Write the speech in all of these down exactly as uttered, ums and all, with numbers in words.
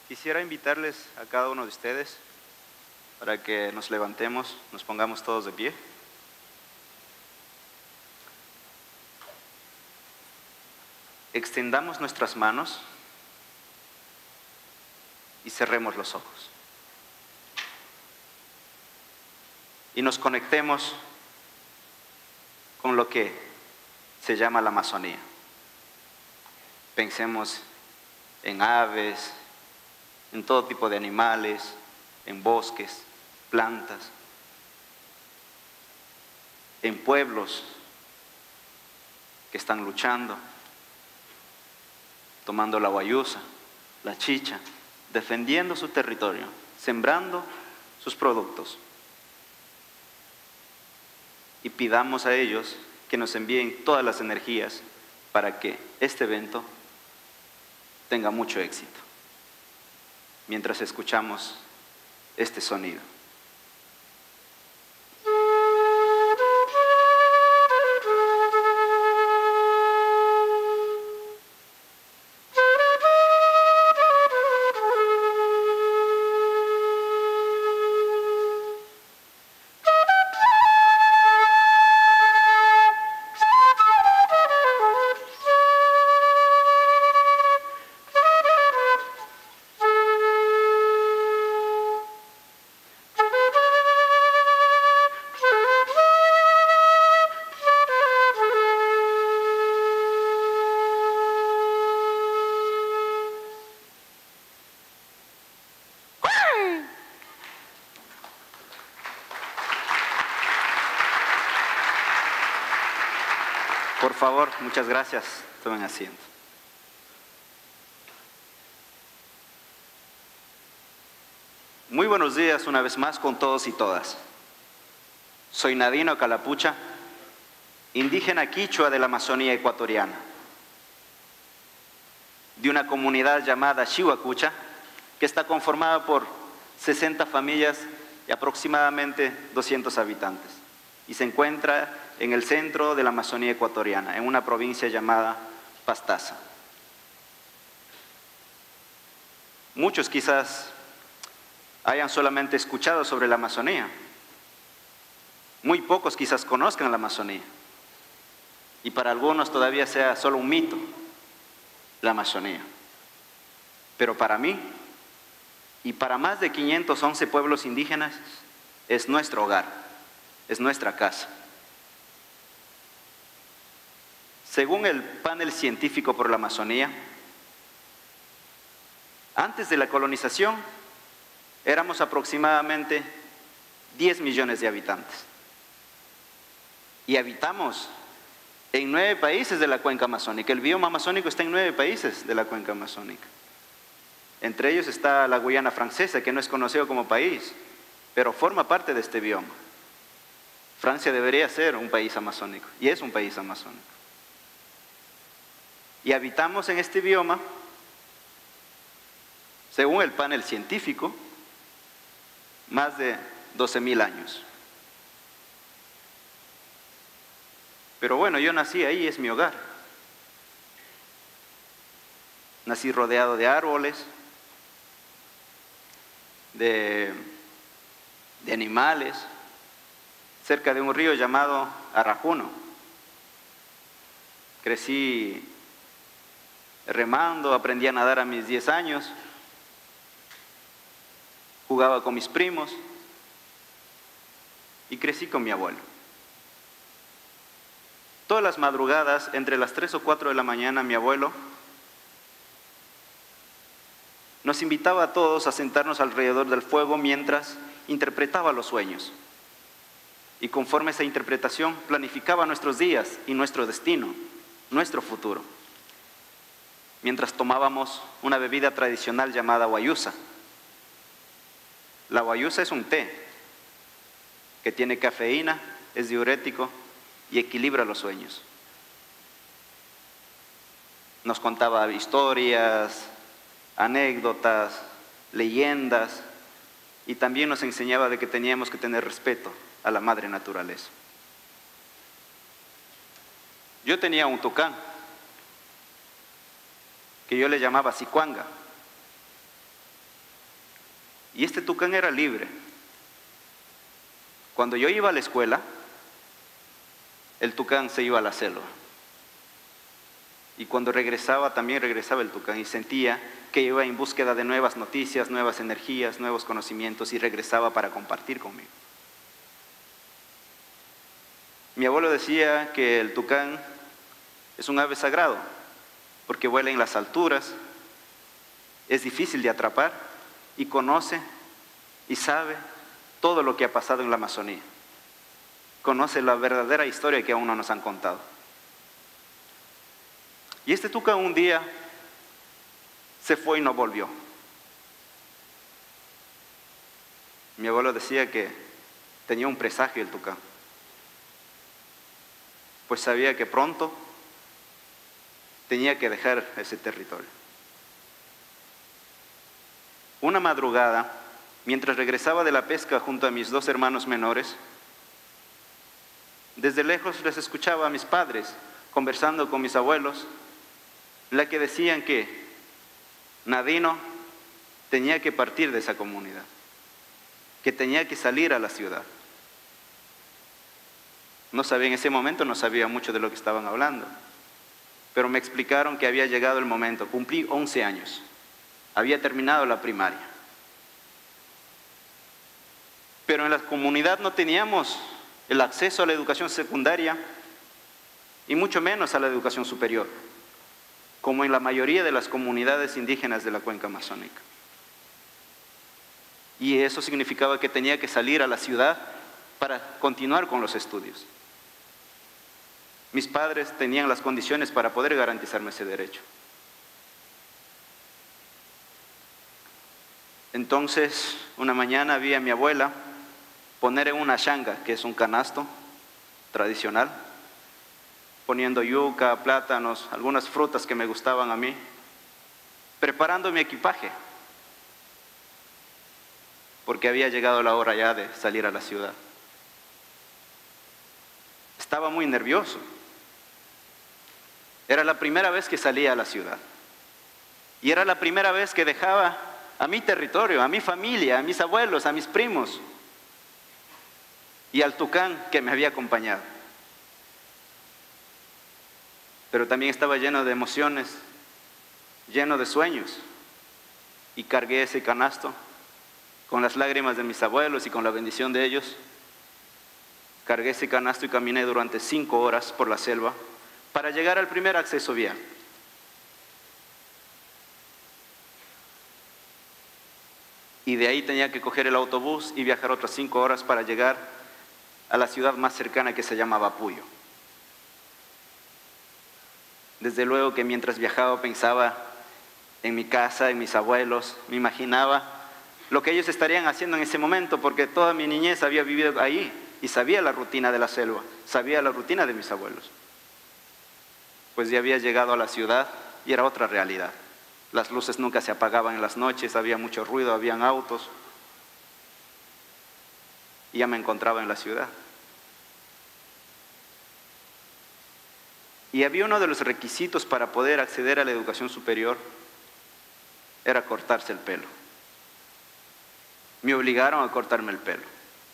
Quisiera invitarles a cada uno de ustedes para que nos levantemos, nos pongamos todos de pie. Extendamos nuestras manos y cerremos los ojos. Y nos conectemos con lo que se llama la Amazonía. Pensemos en aves, en todo tipo de animales, en bosques, plantas, en pueblos que están luchando, tomando la guayusa, la chicha, defendiendo su territorio, sembrando sus productos. Y pidamos a ellos que nos envíen todas las energías para que este evento tenga mucho éxito. Mientras escuchamos este sonido. Por favor, muchas gracias. Tomen asiento. Muy buenos días una vez más con todos y todas. Soy Nadino Calapucha, indígena quichua de la Amazonía ecuatoriana, de una comunidad llamada Xihuacucha, que está conformada por sesenta familias y aproximadamente doscientos habitantes, y se encuentra en el centro de la Amazonía ecuatoriana, en una provincia llamada Pastaza. Muchos quizás hayan solamente escuchado sobre la Amazonía. Muy pocos quizás conozcan la Amazonía. Y para algunos todavía sea solo un mito, la Amazonía. Pero para mí, y para más de quinientos once pueblos indígenas, es nuestro hogar, es nuestra casa. Según el panel científico por la Amazonía, antes de la colonización éramos aproximadamente diez millones de habitantes. Y habitamos en nueve países de la cuenca amazónica. El bioma amazónico está en nueve países de la cuenca amazónica. Entre ellos está la Guyana Francesa, que no es conocido como país, pero forma parte de este bioma. Francia debería ser un país amazónico, y es un país amazónico. Y habitamos en este bioma, según el panel científico, más de doce mil años. Pero bueno, yo nací ahí, es mi hogar. Nací rodeado de árboles, de, de animales, cerca de un río llamado Arrajuno. Crecí remando, aprendí a nadar a mis diez años, jugaba con mis primos y crecí con mi abuelo. Todas las madrugadas, entre las tres o cuatro de la mañana, mi abuelo nos invitaba a todos a sentarnos alrededor del fuego mientras interpretaba los sueños. Y conforme a esa interpretación, planificaba nuestros días y nuestro destino, nuestro futuro. Mientras tomábamos una bebida tradicional llamada guayusa. La guayusa es un té que tiene cafeína, es diurético y equilibra los sueños. Nos contaba historias, anécdotas, leyendas, y también nos enseñaba de que teníamos que tener respeto a la madre naturaleza. Yo tenía un tucán que yo le llamaba Sicuanga. Y este tucán era libre. Cuando yo iba a la escuela, el tucán se iba a la selva. Y cuando regresaba, también regresaba el tucán y sentía que iba en búsqueda de nuevas noticias, nuevas energías, nuevos conocimientos y regresaba para compartir conmigo. Mi abuelo decía que el tucán es un ave sagrado porque vuela en las alturas, es difícil de atrapar y conoce y sabe todo lo que ha pasado en la Amazonía. Conoce la verdadera historia que aún no nos han contado. Y este tucán un día se fue y no volvió. Mi abuelo decía que tenía un presagio el tucán, pues sabía que pronto tenía que dejar ese territorio. Una madrugada, mientras regresaba de la pesca junto a mis dos hermanos menores, desde lejos les escuchaba a mis padres conversando con mis abuelos, la que decían que Nadino tenía que partir de esa comunidad, que tenía que salir a la ciudad. No sabía, en ese momento no sabía mucho de lo que estaban hablando, pero me explicaron que había llegado el momento. Cumplí once años, había terminado la primaria, pero en la comunidad no teníamos el acceso a la educación secundaria y mucho menos a la educación superior, como en la mayoría de las comunidades indígenas de la cuenca amazónica. Y eso significaba que tenía que salir a la ciudad para continuar con los estudios. Mis padres tenían las condiciones para poder garantizarme ese derecho. Entonces, una mañana vi a mi abuela poner en una shanga, que es un canasto tradicional, poniendo yuca, plátanos, algunas frutas que me gustaban a mí, preparando mi equipaje, porque había llegado la hora ya de salir a la ciudad. Estaba muy nervioso. Era la primera vez que salía a la ciudad. Y era la primera vez que dejaba a mi territorio, a mi familia, a mis abuelos, a mis primos y al tucán que me había acompañado. Pero también estaba lleno de emociones, lleno de sueños, y cargué ese canasto con las lágrimas de mis abuelos y con la bendición de ellos. Cargué ese canasto y caminé durante cinco horas por la selva para llegar al primer acceso vial. Y de ahí tenía que coger el autobús y viajar otras cinco horas para llegar a la ciudad más cercana, que se llamaba Puyo. Desde luego que mientras viajaba pensaba en mi casa, en mis abuelos, me imaginaba lo que ellos estarían haciendo en ese momento, porque toda mi niñez había vivido ahí y sabía la rutina de la selva, sabía la rutina de mis abuelos. Pues ya había llegado a la ciudad y era otra realidad. Las luces nunca se apagaban en las noches, había mucho ruido, habían autos. Y ya me encontraba en la ciudad. Y había uno de los requisitos para poder acceder a la educación superior, era cortarse el pelo. Me obligaron a cortarme el pelo.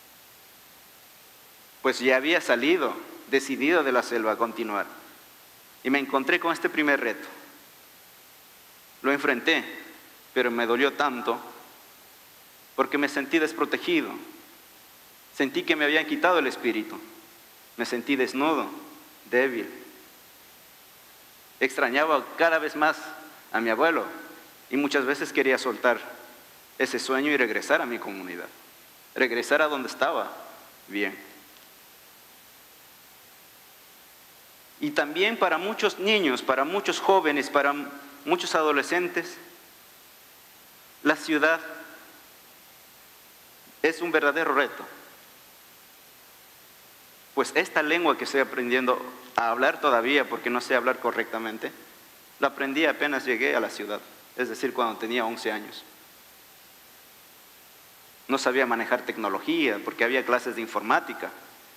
Pues ya había salido, decidido de la selva a continuar. Y me encontré con este primer reto. Lo enfrenté, pero me dolió tanto porque me sentí desprotegido. Sentí que me habían quitado el espíritu. Me sentí desnudo, débil. Extrañaba cada vez más a mi abuelo y muchas veces quería soltar ese sueño y regresar a mi comunidad. Regresar a donde estaba bien. Y también para muchos niños, para muchos jóvenes, para muchos adolescentes, la ciudad es un verdadero reto. Pues esta lengua que estoy aprendiendo a hablar todavía, porque no sé hablar correctamente, la aprendí apenas llegué a la ciudad, es decir, cuando tenía once años. No sabía manejar tecnología, porque había clases de informática.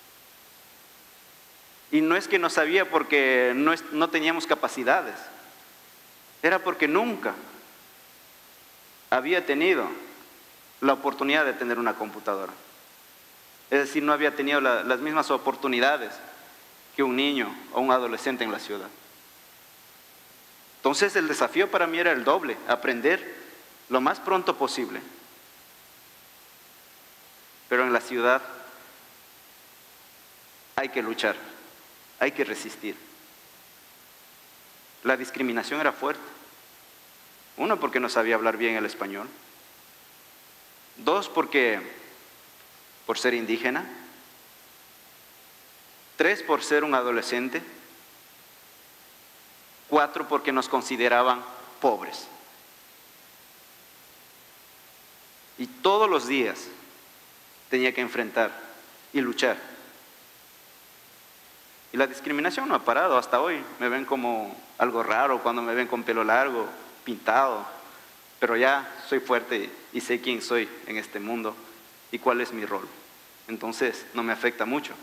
Y no es que no sabía porque no, no teníamos capacidades, era porque nunca había tenido la oportunidad de tener una computadora. Es decir, no había tenido la, las mismas oportunidades que un niño o un adolescente en la ciudad. Entonces el desafío para mí era el doble, aprender lo más pronto posible. Pero en la ciudad hay que luchar, hay que resistir. La discriminación era fuerte. Uno, porque no sabía hablar bien el español. Dos, porque por ser indígena. Tres, por ser un adolescente. Cuatro, porque nos consideraban pobres. Y todos los días tenía que enfrentar y luchar. Y la discriminación no ha parado hasta hoy. Me ven como algo raro cuando me ven con pelo largo, pintado, pero ya soy fuerte y sé quién soy en este mundo y cuál es mi rol. Entonces no me afecta mucho.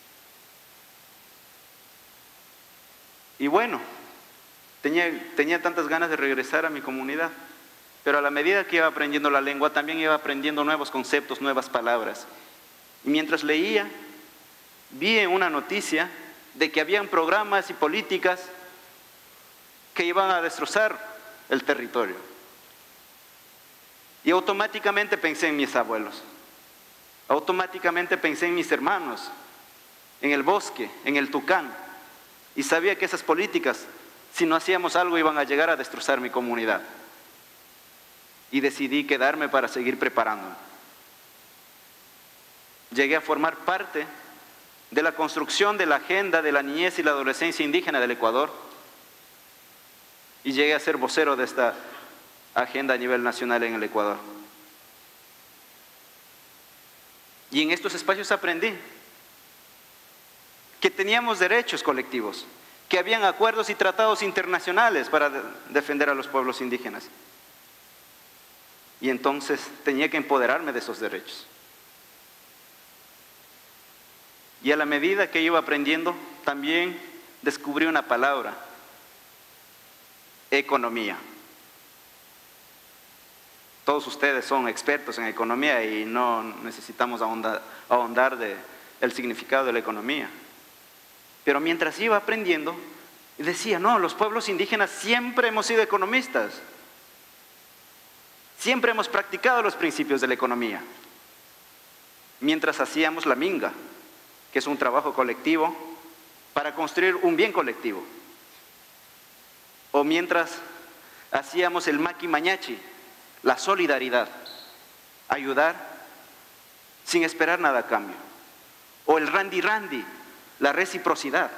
Y bueno, tenía, tenía tantas ganas de regresar a mi comunidad, pero a la medida que iba aprendiendo la lengua, también iba aprendiendo nuevos conceptos, nuevas palabras. Y mientras leía, vi en una noticia de que habían programas y políticas que iban a destrozar el territorio. Y automáticamente pensé en mis abuelos, automáticamente pensé en mis hermanos, en el bosque, en el tucán, y sabía que esas políticas, si no hacíamos algo, iban a llegar a destrozar mi comunidad. Y decidí quedarme para seguir preparándome. Llegué a formar parte de la construcción de la agenda de la niñez y la adolescencia indígena del Ecuador, y llegué a ser vocero de esta agenda a nivel nacional en el Ecuador. Y en estos espacios aprendí que teníamos derechos colectivos, que habían acuerdos y tratados internacionales para de- defender a los pueblos indígenas. Y entonces tenía que empoderarme de esos derechos. Y a la medida que iba aprendiendo, también descubrí una palabra: economía. Todos ustedes son expertos en economía y no necesitamos ahondar, ahondar de el significado de la economía. Pero mientras iba aprendiendo, decía, no, los pueblos indígenas siempre hemos sido economistas. Siempre hemos practicado los principios de la economía. Mientras hacíamos la minga, que es un trabajo colectivo para construir un bien colectivo. O mientras hacíamos el maqui mañachi, la solidaridad, ayudar sin esperar nada a cambio. O el randi randi, la reciprocidad.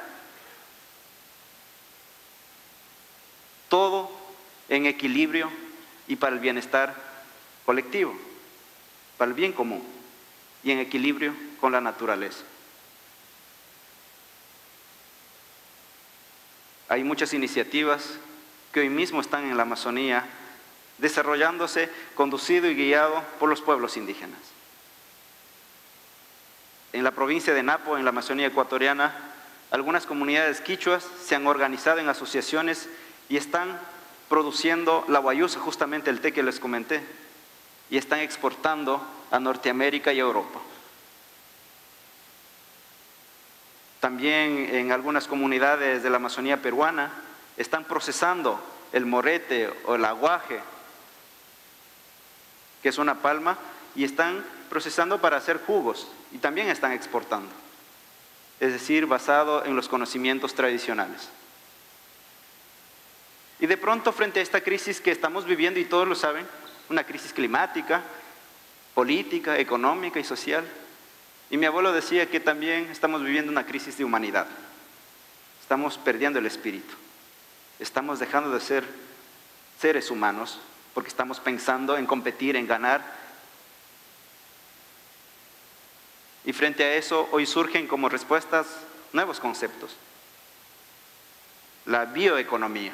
Todo en equilibrio y para el bienestar colectivo, para el bien común y en equilibrio con la naturaleza. Hay muchas iniciativas que hoy mismo están en la Amazonía desarrollándose, conducido y guiado por los pueblos indígenas. En la provincia de Napo, en la Amazonía ecuatoriana, algunas comunidades quichuas se han organizado en asociaciones y están produciendo la guayusa, justamente el té que les comenté, y están exportando a Norteamérica y a Europa. También en algunas comunidades de la Amazonía peruana están procesando el morete o el aguaje, que es una palma, y están procesando para hacer jugos y también están exportando, es decir, basado en los conocimientos tradicionales. Y de pronto, frente a esta crisis que estamos viviendo, y todos lo saben, una crisis climática, política, económica y social, y mi abuelo decía que también estamos viviendo una crisis de humanidad. Estamos perdiendo el espíritu, estamos dejando de ser seres humanos porque estamos pensando en competir, en ganar. Y frente a eso, hoy surgen como respuestas nuevos conceptos. La bioeconomía,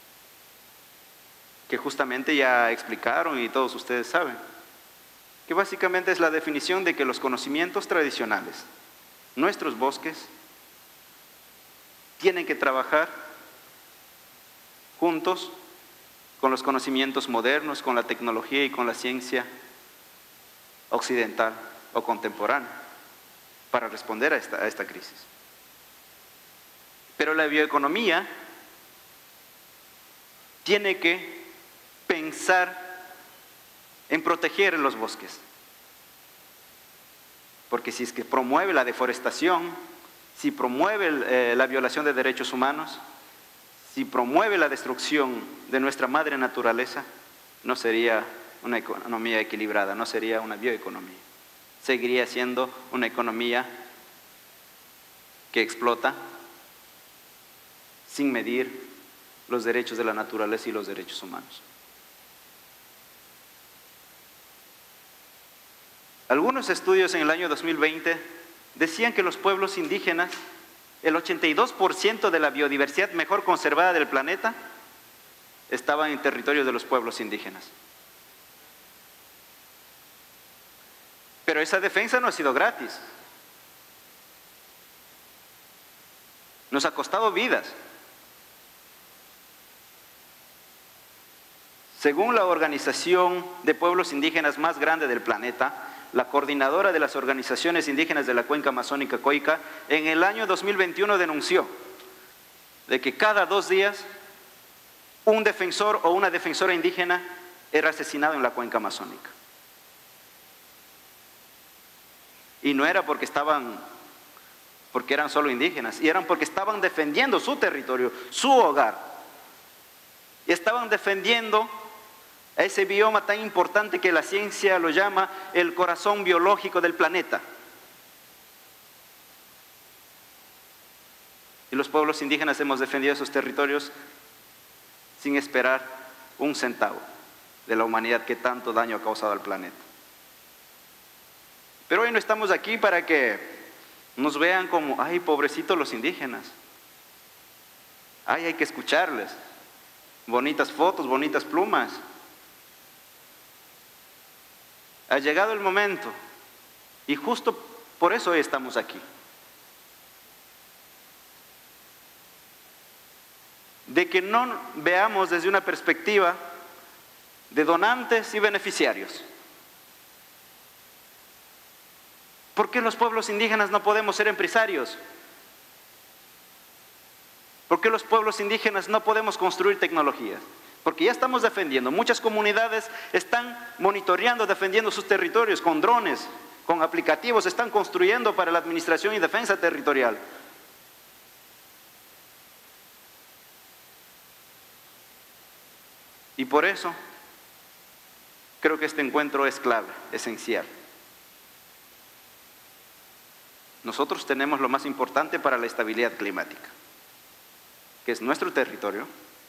que justamente ya explicaron y todos ustedes saben, que básicamente es la definición de que los conocimientos tradicionales, nuestros bosques, tienen que trabajar juntos con los conocimientos modernos, con la tecnología y con la ciencia, occidental o contemporánea para responder a esta, a esta crisis. Pero la bioeconomía tiene que pensar en proteger los bosques. Porque si es que promueve la deforestación, si promueve eh, la violación de derechos humanos, si promueve la destrucción de nuestra madre naturaleza, no sería una economía equilibrada, no sería una bioeconomía. Seguiría siendo una economía que explota sin medir los derechos de la naturaleza y los derechos humanos. Algunos estudios en el año dos mil veinte decían que los pueblos indígenas, el ochenta y dos por ciento de la biodiversidad mejor conservada del planeta, estaban en territorio de los pueblos indígenas. Pero esa defensa no ha sido gratis. Nos ha costado vidas. Según la organización de pueblos indígenas más grande del planeta, la coordinadora de las organizaciones indígenas de la cuenca amazónica Coica, en el año dos mil veintiuno denunció de que cada dos días un defensor o una defensora indígena era asesinado en la cuenca amazónica. Y no era porque estaban, porque eran solo indígenas, y eran porque estaban defendiendo su territorio, su hogar. Y estaban defendiendo a ese bioma tan importante que la ciencia lo llama el corazón biológico del planeta. Y los pueblos indígenas hemos defendido esos territorios sin esperar un centavo de la humanidad que tanto daño ha causado al planeta. Pero hoy no estamos aquí para que nos vean como, ay, pobrecitos los indígenas. Ay, hay que escucharles. Bonitas fotos, bonitas plumas. Ha llegado el momento, y justo por eso hoy estamos aquí, de que no veamos desde una perspectiva de donantes y beneficiarios. ¿Por qué los pueblos indígenas no podemos ser empresarios? ¿Por qué los pueblos indígenas no podemos construir tecnologías? Porque ya estamos defendiendo, muchas comunidades están monitoreando, defendiendo sus territorios con drones, con aplicativos, están construyendo para la administración y defensa territorial. Y por eso creo que este encuentro es clave, esencial. Nosotros tenemos lo más importante para la estabilidad climática, que es nuestro territorio,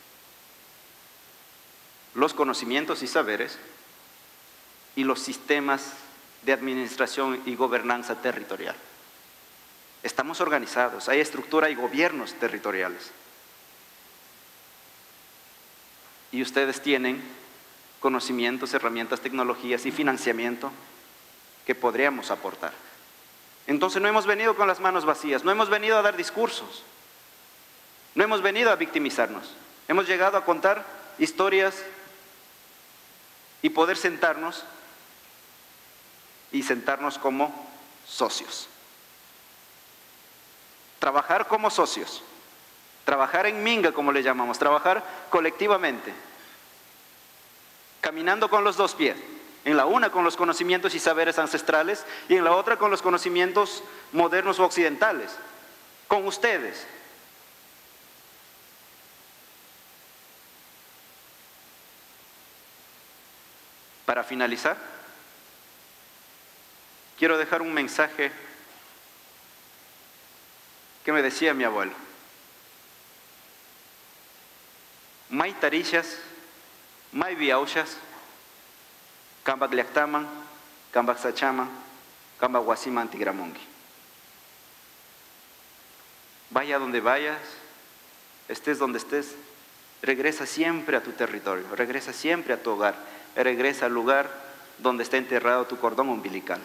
los conocimientos y saberes y los sistemas de administración y gobernanza territorial. Estamos organizados, hay estructura y gobiernos territoriales. Y ustedes tienen conocimientos, herramientas, tecnologías y financiamiento que podríamos aportar. Entonces no hemos venido con las manos vacías, no hemos venido a dar discursos, no hemos venido a victimizarnos, hemos llegado a contar historias y poder sentarnos y sentarnos como socios. Trabajar como socios, trabajar en minga como le llamamos, trabajar colectivamente, caminando con los dos pies, en la una con los conocimientos y saberes ancestrales y en la otra con los conocimientos modernos o occidentales, con ustedes. Para finalizar, quiero dejar un mensaje que me decía mi abuelo. May tarishas, may viauchas, kambak liaktaman, kambak sachaman, kambak wasiman tigramongi. Vaya donde vayas, estés donde estés, regresa siempre a tu territorio, regresa siempre a tu hogar, regresa al lugar donde está enterrado tu cordón umbilical.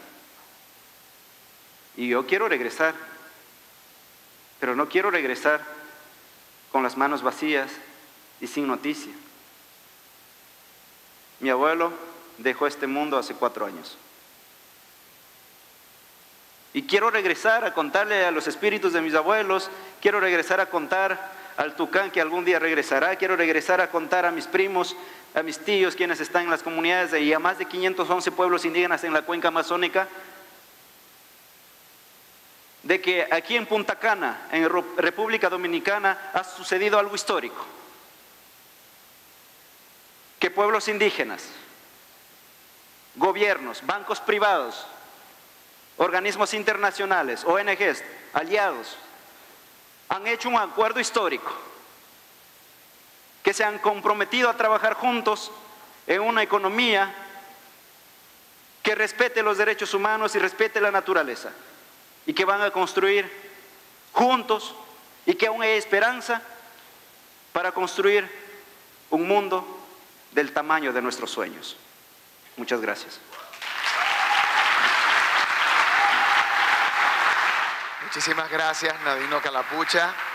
Y yo quiero regresar, pero no quiero regresar con las manos vacías y sin noticia. Mi abuelo dejó este mundo hace cuatro años. Y quiero regresar a contarle a los espíritus de mis abuelos, quiero regresar a contar al Tucán que algún día regresará, quiero regresar a contar a mis primos, a mis tíos, quienes están en las comunidades de, y a más de quinientos once pueblos indígenas en la cuenca amazónica, de que aquí en Punta Cana, en República Dominicana, ha sucedido algo histórico. Que pueblos indígenas, gobiernos, bancos privados, organismos internacionales, O N Ges, aliados, han hecho un acuerdo histórico, que se han comprometido a trabajar juntos en una economía que respete los derechos humanos y respete la naturaleza, y que van a construir juntos, y que aún hay esperanza para construir un mundo del tamaño de nuestros sueños. Muchas gracias. Muchísimas gracias, Nadino Calapucha.